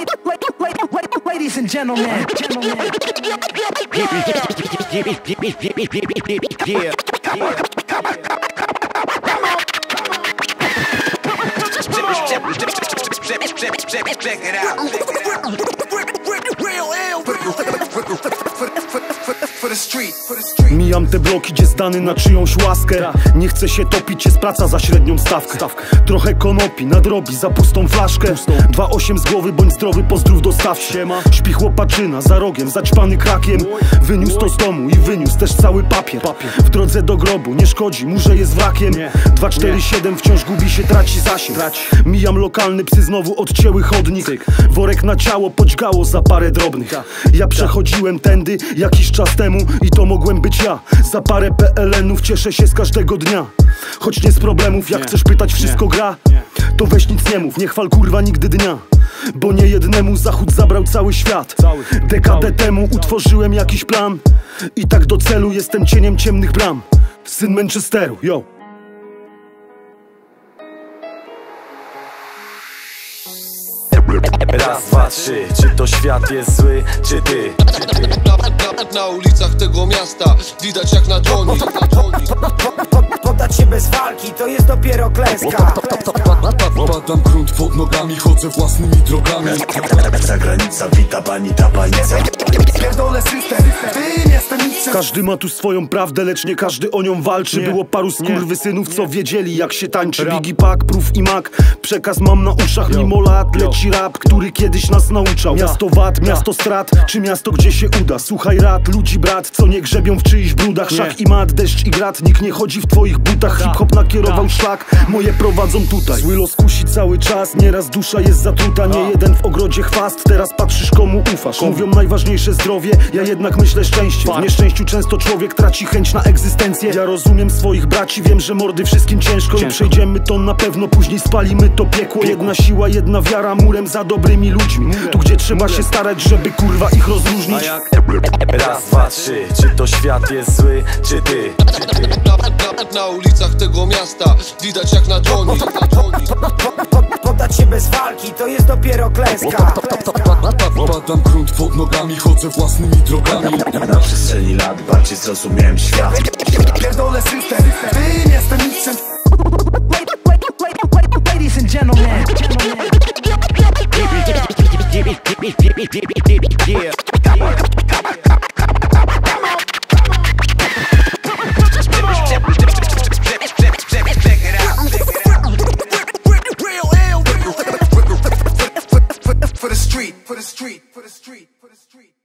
Ladies and gentlemen, check it out. Mijam te bloki, gdzie zdany na czyjąś łaskę. Nie chcę się topić, jest praca za średnią stawkę. Trochę konopi, nadrobi za pustą flaszkę. 2,8 z głowy, bądź zdrowy, pozdrów dostawcie. Śpi chłopaczyna za rogiem, zaćpany krakiem. Wyniósł to z domu i wyniósł też cały papier. W drodze do grobu, nie szkodzi mu, że jest wrakiem. 247 wciąż gubi się, traci zasięg. Mijam lokalny, psy znowu odcięły chodnik. Worek na ciało podźgało za parę drobnych. Ja przechodziłem tędy jakiś czas temu i to mogłem być ja. Za parę PLN-ów cieszę się z każdego dnia. Choć nie z problemów, jak chcesz pytać, wszystko gra. To weź nic nie mów, nie chwal kurwa nigdy dnia. Bo nie jednemu Zachód zabrał cały świat. Dekadę temu utworzyłem jakiś plan i tak do celu jestem cieniem ciemnych bram. Syn Manchesteru, yo. Raz, dwa, trzy, czy to świat jest zły, czy ty? Na ulicach tego miasta widać jak na dłoni. Poddać się bez walki, to jest dopiero klęska. Badam grunt pod nogami, chodzę własnymi drogami. Zagranica, wita pani ta panica. Pierdolę system, ty jestem mistrzem. Każdy ma tu swoją prawdę, lecz nie każdy o nią walczy. Było paru skurwysynów, co wiedzieli jak się tańczy. Biggie Pack, Proof i Mac, przekaz mam na uszach. Mimo lat leci rap, który kiedyś nas nauczał. Miasto wad, miasto strat, czy miasto gdzie się uda. Słuchaj rad, ludzi brat, co nie grzebią w czyichś brudach. Szach i mat, deszcz i grat, nikt nie chodzi w twoich butach. Hip-hop nakierował szlak, moje prowadzą tutaj. Zły los kusi cały czas, nieraz dusza jest zatruta. Nie jeden w ogrodzie chwast, teraz patrzysz komu ufasz. Mówią najważniejsze zdrowie, ja jednak myślę szczęście. W nieszczęściu często człowiek traci chęć na egzystencję. Ja rozumiem swoich braci, wiem, że mordy wszystkim ciężko. I przejdziemy to na pewno, później spalimy to piekło. Jedna siła, jedna wiara, murem za dobrymi ludźmi. Tu gdzie trzeba się starać, żeby kurwa ich rozróżnić. Raz, dwa, trzy, czy to świat jest zły, czy ty? Na ulicach tego miasta widać jak na dłoni. Poddać się bez walki, to jest dopiero klęska. Badam grunt pod nogami, chodzę własnymi drogami. Na przestrzeni lat bardziej zrozumiałem świat. Pierdolę system, ty jestem mistrzem. ladies and gentlemen. For the street, for the street, for the street, for the street.